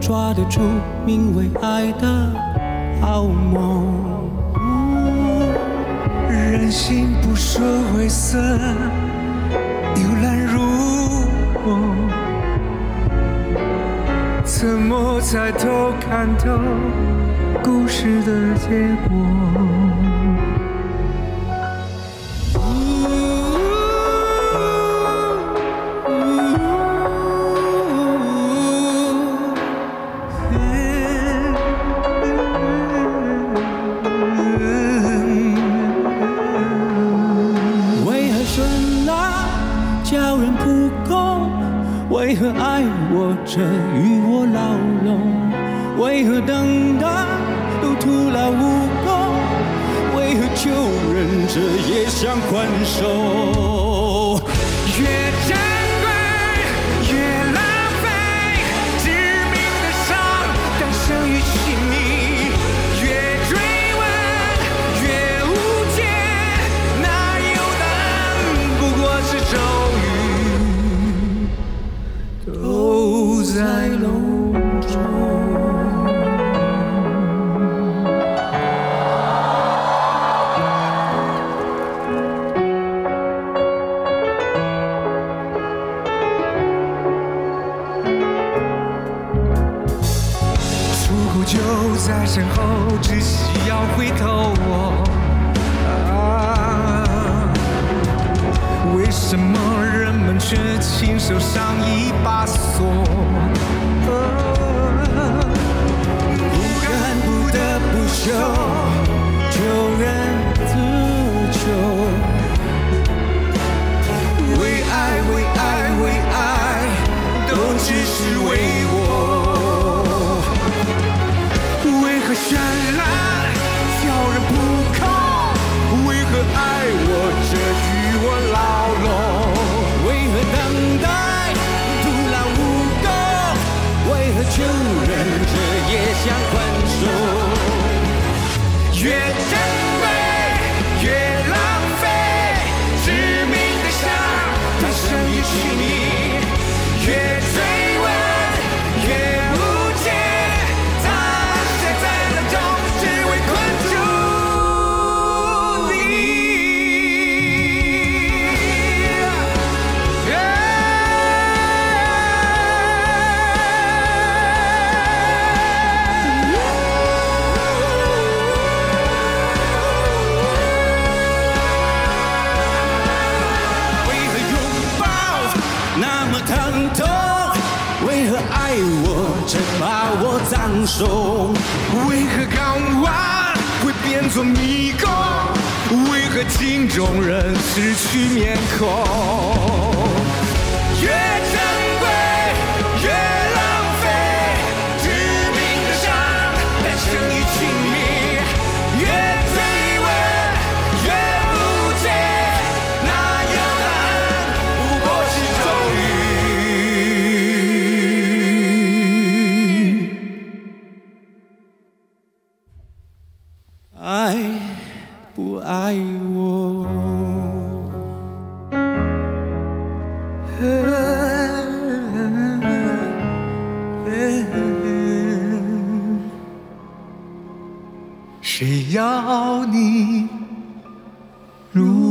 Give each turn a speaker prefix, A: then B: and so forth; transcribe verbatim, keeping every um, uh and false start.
A: 抓得住名为爱的好梦。
B: 人心不说灰色，幽兰如梦。怎么才偷看透故事的结果？
A: 为何爱我这与我牢笼？为何等待都徒劳无功？为何救人者也想宽手？
B: 越珍贵越浪费，致命的伤诞生于心里。越追问越无解，哪有答案不过是咒语。都在笼中。出口就在身后，只需要回头我。为什么人们却亲手上一把锁？
A: 不敢不得不休，救人自救。
B: 为爱为爱为爱，都只是为我。为何绚烂叫人不空？为何爱我这与我牢笼？
A: 为何等待徒劳无功？为何救人者也想宽手？
B: 越珍贵越浪费，致命的伤诞生于心里。越追问越无解，答案写在了中，只为困住。
A: 把我葬送，
B: 为何港湾会变作迷宫？为何镜中人失去面孔？越珍贵越浪费，致命的伤诞生于情里。越追问越无解，哪有答案不过是咒语。
A: 爱不爱我？
B: 谁要你如